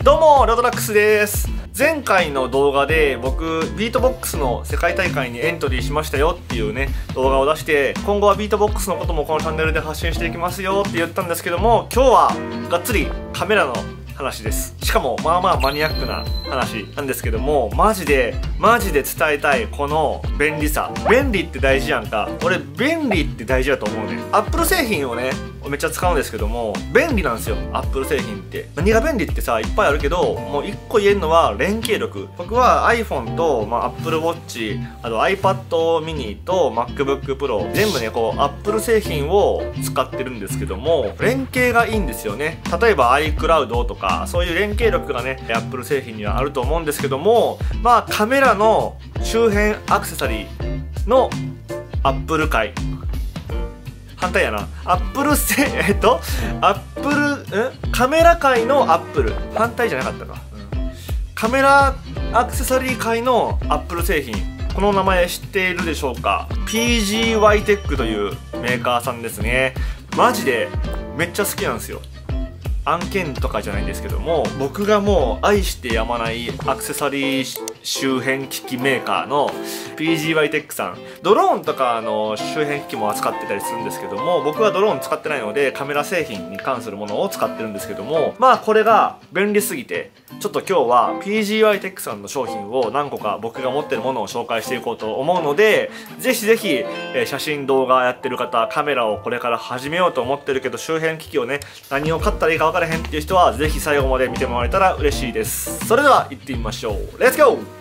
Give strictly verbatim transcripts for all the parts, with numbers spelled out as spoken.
どうもロドラックスです。前回の動画で僕ビートボックスの世界大会にエントリーしましたよっていうね動画を出して、今後はビートボックスのこともこのチャンネルで発信していきますよって言ったんですけども、今日はがっつりカメラの話です。しかもまあまあマニアックな話なんですけども、マジでマジで伝えたいこの便利さ。便利って大事やんか。俺便利って大事だと思うね。アップル製品をねめっちゃ使うんですけども、便利なんですよアップル製品って。何が便利ってさいっぱいあるけど、もういっこ言えるのは連携力。僕は iPhone と、まあ、Apple Watch、 あと iPad mini と MacBook Pro 全部ねこう Apple 製品を使ってるんですけども、連携がいいんですよね。例えば iCloud とかそういう連携力がね Apple 製品にはあると思うんですけども、まあカメラの周辺アクセサリーの Apple 界、反対やな。アップルせ、えっと、アップル、んカメラ界のアップル。反対じゃなかったか。うん、カメラアクセサリー界のアップル製品。この名前知っているでしょうか？ ピージーワイ テックというメーカーさんですね。マジでめっちゃ好きなんですよ。案件とかじゃないんですけども、僕がもう愛してやまないアクセサリー周辺機器メーカーの ピージーワイ テックさん。ドローンとかの周辺機器も扱ってたりするんですけども、僕はドローン使ってないのでカメラ製品に関するものを使ってるんですけども、まあこれが便利すぎてちょっと今日は ピージーワイ テックさんの商品を何個か僕が持ってるものを紹介していこうと思うので、ぜひぜひ、えー、写真動画やってる方、カメラをこれから始めようと思ってるけど周辺機器をね何を買ったらいいか分からへんっていう人はぜひ最後まで見てもらえたら嬉しいです。それでは行ってみましょう。レッツゴー。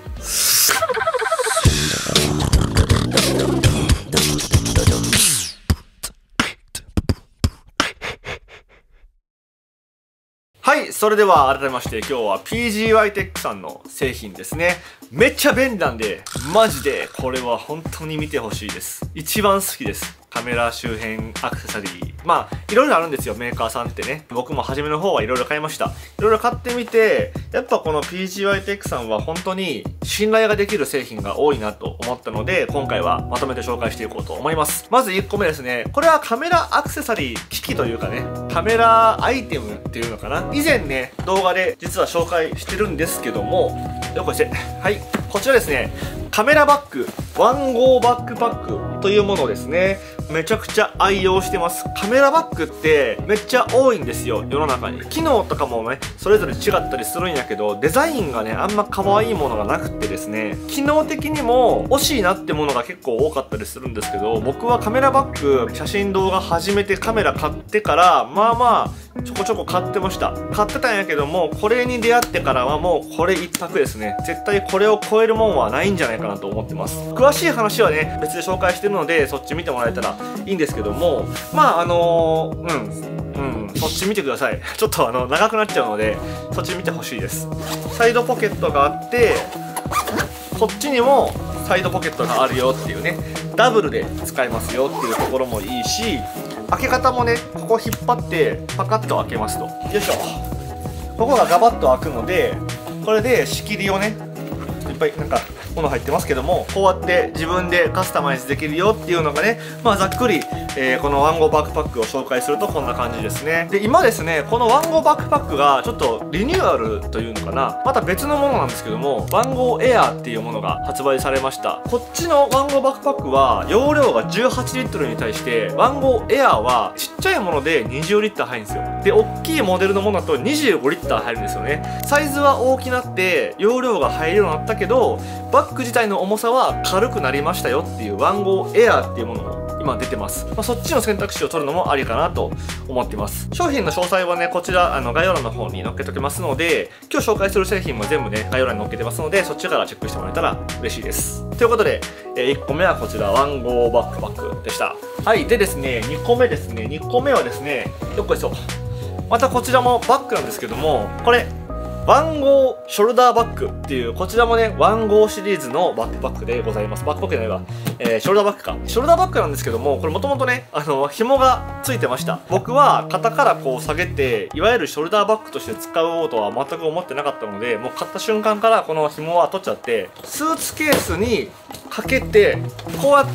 はい、それでは改めまして今日は ピージーワイ テックさんの製品ですね。めっちゃ便利なんでマジでこれは本当に見てほしいです。一番好きです。カメラ周辺アクセサリー、まあいろいろあるんですよメーカーさんってね。僕も初めの方はいろいろ買いました。いろいろ買ってみて、やっぱこの ピージーワイ テックさんは本当に信頼ができる製品が多いなと思ったので、今回はまとめて紹介していこうと思います。まずいっこめですね。これはカメラアクセサリー機器というかね、カメラアイテムっていうのかな。以前ね動画で実は紹介してるんですけども、よこして、はい、こちらですね、カメラバッグワンゴーバックパックというものですね。めちゃくちゃ愛用してます。カメラバッグってめっちゃ多いんですよ世の中に。機能とかもねそれぞれ違ったりするんやけど、デザインがねあんま可愛いものがなくってですね、機能的にも惜しいなってものが結構多かったりするんですけど、僕はカメラバッグ写真動画始めてカメラ買ってからまあまあちょこちょこ買ってました。買ってたんやけども、これに出会ってからはもうこれ一択ですね。絶対これを超えるもんはないんじゃないかなと思ってます。詳しい話はね別で紹介してるのでそっち見てもらえたらいいんですけども、まああのー、うんうんそっち見てください。ちょっとあの長くなっちゃうのでそっち見てほしいです。サイドポケットがあって、こっちにもサイドポケットがあるよっていうね、ダブルで使えますよっていうところもいいし、開け方もねここ引っ張ってパカッと開けますと、よいしょ、ここがガバッと開くので、これで仕切りをねいっぱいなんか物入ってますけども、こうやって自分でカスタマイズできるよっていうのがね、まあざっくり、えー、このワンゴーバックパックを紹介するとこんな感じですね。で今ですねこのワンゴーバックパックがちょっとリニューアルというのかな、また別のものなんですけども、ワンゴーエアーっていうものが発売されました。こっちのワンゴーバックパックは容量がじゅうはちリットルに対して、ワンゴーエアーはちっちゃいものでにじゅうリッター入るんですよ。で大きいモデルのものだとにじゅうごリッター入るんですよね。サイズは大きなって容量が入るようになったけど、バッグ自体の重さは軽くなりましたよっていうワンゴーエアーっていうものも今出てます。まあ、そっちの選択肢を取るのもありかなと思ってます。商品の詳細はねこちらあの概要欄の方に載っけときますので、今日紹介する製品も全部ね概要欄に載っけてますので、そっちからチェックしてもらえたら嬉しいです。ということで、えー、いっこめはこちらワンゴーバックパックでした。はい、でですねにこめですね。にこめはですね、よっこいしょ、またこちらもバッグなんですけども、これワンゴーショルダーバッグっていう、こちらもねワンゴーシリーズのバックパックでございます。バックパックじゃないわ、えー、ショルダーバッグか。ショルダーバッグなんですけども、これもともとねあの紐がついてました。僕は肩からこう下げていわゆるショルダーバッグとして使おうとは全く思ってなかったので、もう買った瞬間からこの紐は取っちゃって、スーツケースにかけてこうやって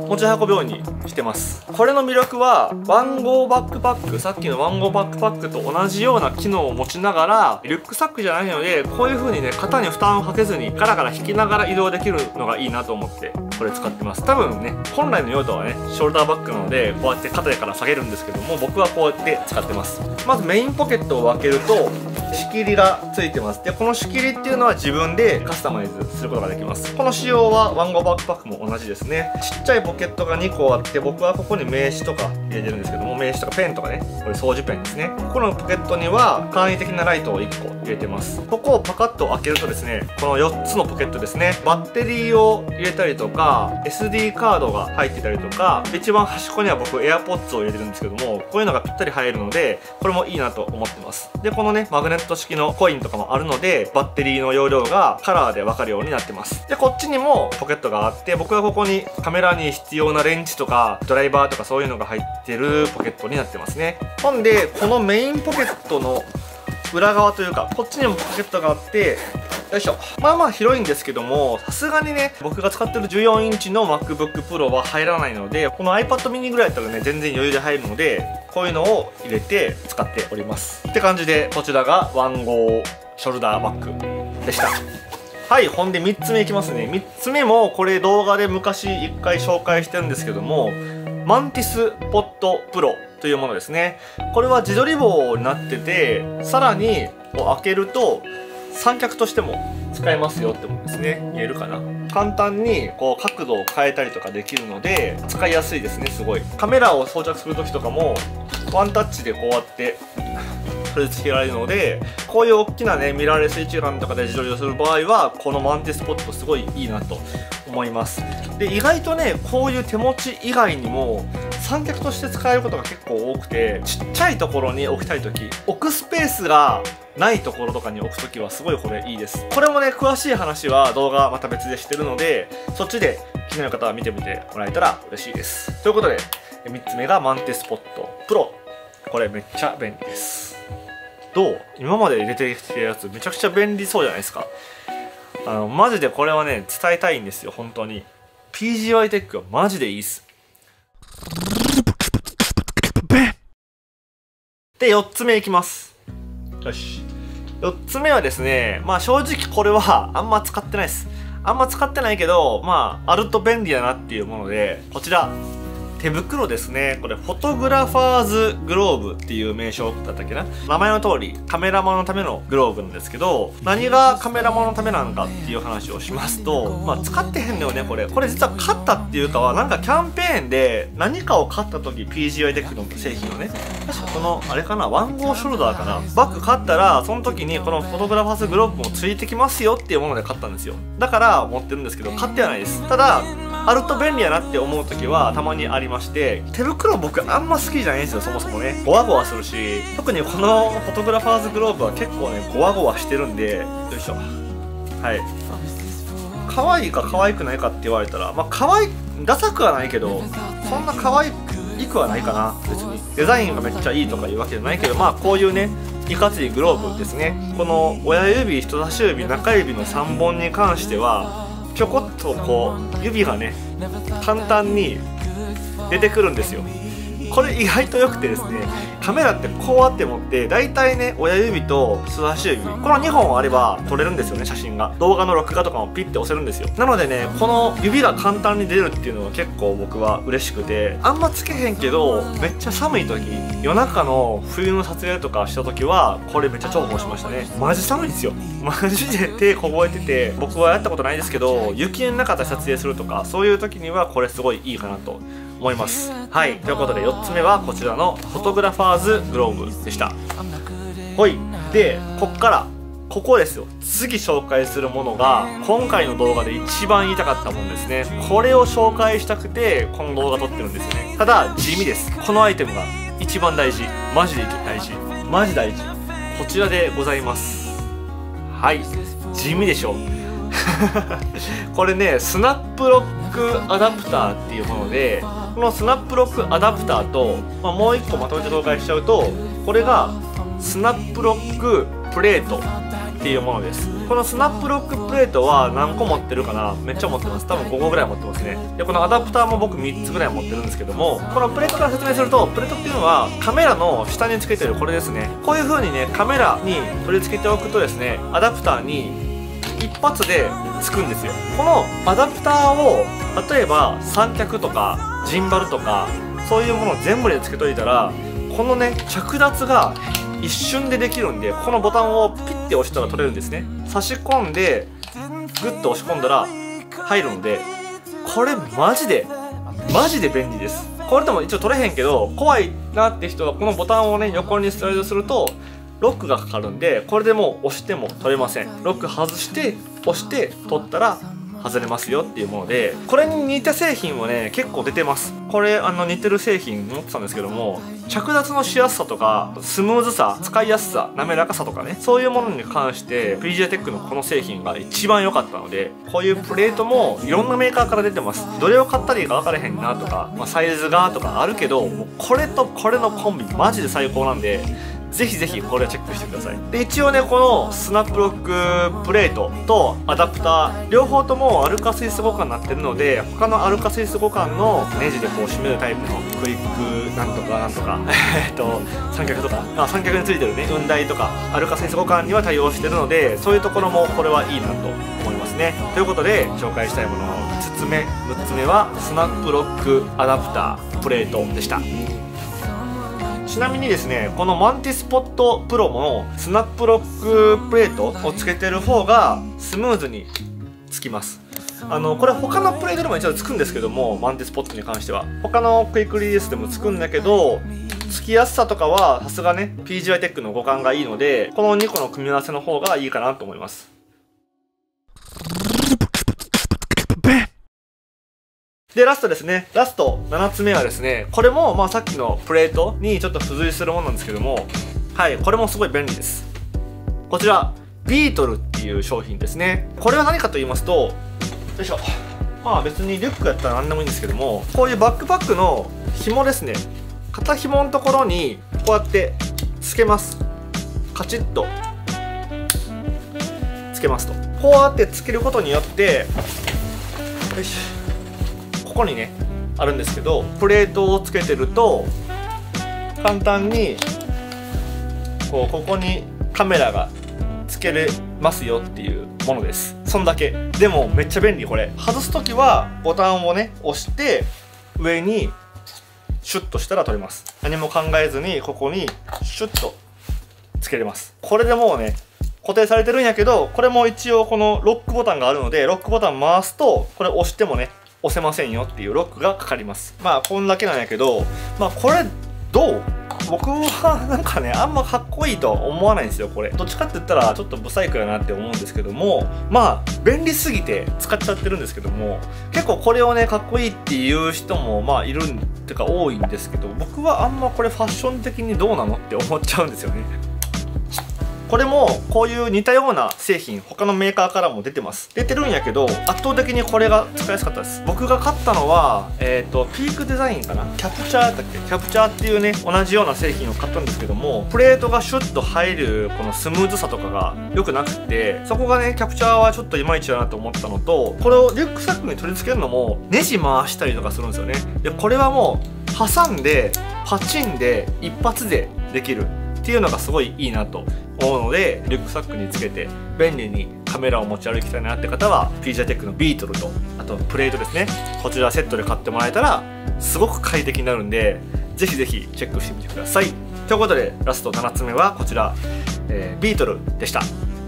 持ち運ぶようにしてます。これの魅力はワンゴーバックパック、さっきのワンゴーバックパックと同じような機能を持ちながらリュックサックじゃないので、こういう風にね肩に負担をかけずにガラガラ引きながら移動できるのがいいなと思ってこれ使ってます。多分ね本来の用途はねショルダーバッグなのでこうやって肩から下げるんですけども、僕はこうやって使ってます。まずメインポケットを開けると仕切りがついてます。でこの仕切りっていうのは自分でカスタマイズすることができます。この仕様はワンゴーバックパックも同じですね。ちっちゃいポケットがにこあって、僕はここに名刺とか入れてるんですけども、名刺とかペンとかね、これ掃除ペンですね。ここのポケットには簡易的なライトをいっこ入れてます。ここをパカッと開けるとですね、このよっつのポケットですね、バッテリーを入れたりとか エスディー カードが入ってたりとか、一番端っこには僕 AirPods を入れてるんですけども、こういうのがぴったり入るのでこれもいいなと思ってます。でこのねマグネット式のコインとかもあるので、バッテリーの容量がカラーで分かるようになってます。でこっちにもポケットがあって、僕はここにカメラに必要なレンチとかドライバーとかそういうのが入ってるポケットになってますね。ほんでこのメインポケットの裏側というか、こっちにもポケットがあって、よいしょ、まあまあ広いんですけども、さすがにね僕が使ってるじゅうよんインチの MacBook Pro は入らないので、この iPad mini ぐらいだったらね全然余裕で入るので、こういうのを入れて使っておりますって感じで、こちらがワンゴーショルダーバッグでした。はい、ほんでみっつめいきますね。みっつめもこれ動画で昔いっかい紹介してるんですけども、マンティスポットプロというものですね。これは自撮り棒になってて、さらにこう開けると三脚としても使えますよってもんですね。見えるかな。簡単にこう角度を変えたりとかできるので使いやすいですね。すごいカメラを装着する時とかもワンタッチでこうやって取り付けられるので、こういう大きなねミラーレス一眼とかで自撮りをする場合はこのマンティスポットすごいいいなと思います。で意外とねこういう手持ち以外にも三脚として使えることが結構多くて、ちっちゃいところに置きたい時、置くスペースがないところとかに置くときはすごいこれいいです。これもね詳しい話は動画また別でしてるので、そっちで気になる方は見てみてもらえたら嬉しいです。ということでみっつめがマンティスポットプロ。これめっちゃ便利です。どう？今まで入れてきてるやつめちゃくちゃ便利そうじゃないですか。あのマジでこれはね伝えたいんですよ本当に。 ピージーワイ テックはマジでいいっす。でよっつめいきます。よし、よっつめはですね、まあ正直これはあんま使ってないです。あんま使ってないけど、まああると便利だなっていうもので、こちら手袋ですね。これフォトグラファーズグローブっていう名称だったっけな。名前の通りカメラマンのためのグローブなんですけど、何がカメラマンのためなのかっていう話をしますと、まあ使ってへんのよねこれ。これ実は買ったっていうかはなんかキャンペーンで何かを買った時 ピージーワイ テックの製品をね、確かこのあれかな、ワンゴーショルダーかな、バッグ買ったらその時にこのフォトグラファーズグローブもついてきますよっていうもので買ったんですよ。だから持ってるんですけど買ってはないです。ただあると便利やなって思う時はたまにありまして、手袋僕あんま好きじゃないんですよそもそもね。ゴワゴワするし、特にこのフォトグラファーズグローブは結構ねゴワゴワしてるんで、よいしょ。はい、可愛いか可愛くないかって言われたら、まあ可愛いダサくはないけどそんな可愛くはないかな。別にデザインがめっちゃいいとかいうわけじゃないけど、まあこういうねいかついグローブですね。この親指人差し指中指のさんぼんに関してはちょこっとこう指がね簡単に出てくるんですよ。これ意外と良くてですね、カメラってこうやって持って大体ね親指と人差し指このにほんあれば撮れるんですよね。写真が動画の録画とかもピッて押せるんですよ。なのでねこの指が簡単に出るっていうのは結構僕は嬉しくて、あんまつけへんけどめっちゃ寒い時、夜中の冬の撮影とかした時はこれめっちゃ重宝しましたね。マジ寒いんですよ。マジで手凍えてて、僕はやったことないですけど雪の中で撮影するとかそういう時にはこれすごいいいかなと思います。はい、ということでよっつめはこちらのフォトグラファーズグローブでした。ほいでこっからここですよ。次紹介するものが今回の動画で一番言いたかったものですね。これを紹介したくてこの動画撮ってるんですよね。ただ地味です。このアイテムが一番大事、マジで大事、マジ大事、こちらでございます。はい、地味でしょこれねスナップロックアダプターっていうもので、このスナップロックアダプターと、まあ、もう一個まとめて紹介しちゃうと、これがスナップロックプレートっていうものです。このスナップロックプレートは何個持ってるかな、めっちゃ持ってます。多分ごこぐらい持ってますね。でこのアダプターも僕みっつぐらい持ってるんですけども、このプレートから説明すると、プレートっていうのはカメラの下につけてるこれですね。こういう風にねカメラに取り付けておくとですね、アダプターに一発でつくんですよ。このアダプターを例えば三脚とかジンバルとかそういうものを全部でつけといたら、このね着脱が一瞬でできるんで、このボタンをピッて押したら取れるんですね。差し込んでグッと押し込んだら入るので、これマジでマジで便利です。これでも一応取れへんけど、怖いなって人はこのボタンをね横にスライドするとロックがかかるんで、これでもう押しても取れません。ロック外して押して取ったら外れますよっていうもので、これに似た製品もね結構出てます。これあの似てる製品持ってたんですけども、着脱のしやすさとかスムーズさ、使いやすさ、滑らかさとかね、そういうものに関して ピージーアイ テックのこの製品が一番良かったので、こういうプレートもいろんなメーカーから出てます。どれを買ったらいいか分からへんなとか、まあ、サイズがとかあるけど、もうこれとこれのコンビマジで最高なんで、ぜひぜひこれをチェックしてください。で一応ねこのスナップロックプレートとアダプター両方ともアルカスイス互換になってるので、他のアルカスイス互換のネジでこう締めるタイプのクイックなんとかなんとかえっと三脚とか、あ三脚についてるね雲台とかアルカスイス互換には対応してるので、そういうところもこれはいいなと思いますね。ということで紹介したいもののみっつめむっつめはスナップロックアダプタープレートでした。ちなみにですね、このマンティスポットプロもスナップロックプレートをつけてる方がスムーズにつきます。あのこれ他のプレートでも一応つくんですけども、マンティスポットに関しては他のクイックリリースでもつくんだけど、つきやすさとかはさすがね ピージーアイ テックの互換がいいので、このにこの組み合わせの方がいいかなと思います。でラストですね、ラストななつめはですね、これもまあさっきのプレートにちょっと付随するものなんですけども、はい、これもすごい便利です。こちらビートルっていう商品ですね。これは何かと言いますと、よいしょ、まあ別にリュックやったら何でもいいんですけども、こういうバックパックの紐ですね、肩紐のところにこうやってつけます。カチッとつけますと、こうやってつけることによって、よいしょ、ここにねあるんですけど、プレートをつけてると簡単にこうここにカメラがつけれますよっていうものです。そんだけでもめっちゃ便利。これ外す時はボタンをね押して上にシュッとしたら取れます。何も考えずにここにシュッとつけれます。これでもうね固定されてるんやけど、これも一応このロックボタンがあるので、ロックボタン回すとこれ押してもね押せませんよっていうロックがかかります。まあこんだけなんやけど、まあこれどう？僕はなんかねあんまかっこいいとは思わないんですよ。これどっちかって言ったらちょっとブサイクやなって思うんですけども、まあ便利すぎて使っちゃってるんですけども、結構これをねかっこいいっていう人もまあいるんってか多いんですけど、僕はあんまこれファッション的にどうなのって思っちゃうんですよね。これもこういう似たような製品他のメーカーからも出てます。出てるんやけど圧倒的にこれが使いやすかったです。僕が買ったのはえっとピークデザインかな、キャプチャーだっけ、キャプチャーっていうね同じような製品を買ったんですけども、プレートがシュッと入るこのスムーズさとかが良くなくて、そこがねキャプチャーはちょっといまいちだなと思ったのと、これをリュックサックに取り付けるのもネジ回したりとかするんですよね。でこれはもう挟んでパチンで一発でできるっていうのがすごいいいなと思うので、リュックサックにつけて便利にカメラを持ち歩きたいなって方は ピージーアイ テックのビートルとあとプレートですね、こちらセットで買ってもらえたらすごく快適になるんで、ぜひぜひチェックしてみてください。ということでラストななつめはこちら、えー、ビートルでした。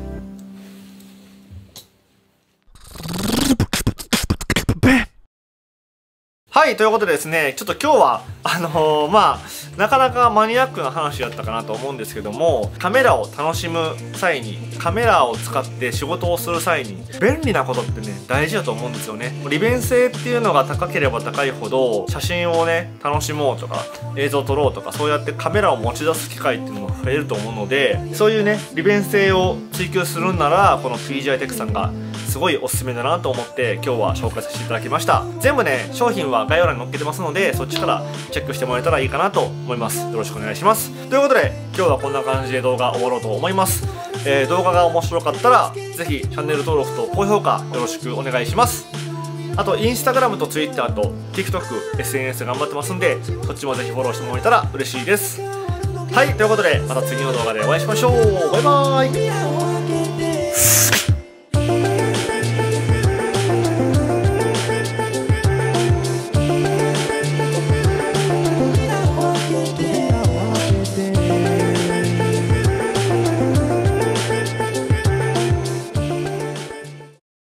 はい、ということでですね、ちょっと今日はあのー、まあなかなかマニアックな話だったかなと思うんですけども、カメラを楽しむ際に、カメラを使って仕事をする際に便利なことってね大事だと思うんですよね。利便性っていうのが高ければ高いほど写真をね楽しもうとか映像を撮ろうとか、そうやってカメラを持ち出す機会っていうのも増えると思うので、そういうね利便性を追求するんならこの ピージーアイ テックさんがすごいおすすめだなと思って今日は紹介させていただきました。全部ね商品は概要欄に載っけてますので、そっちからチェックしてもらえたらいいかなと思います。よろしくお願いします。ということで今日はこんな感じで動画終わろうと思います。 えー、動画が面白かったらぜひチャンネル登録と高評価よろしくお願いします。あとインスタグラムとツイッターと TikTok、エスエヌエス 頑張ってますんで、そっちもぜひフォローしてもらえたら嬉しいです。はい、ということでまた次の動画でお会いしましょう。バイバーイ。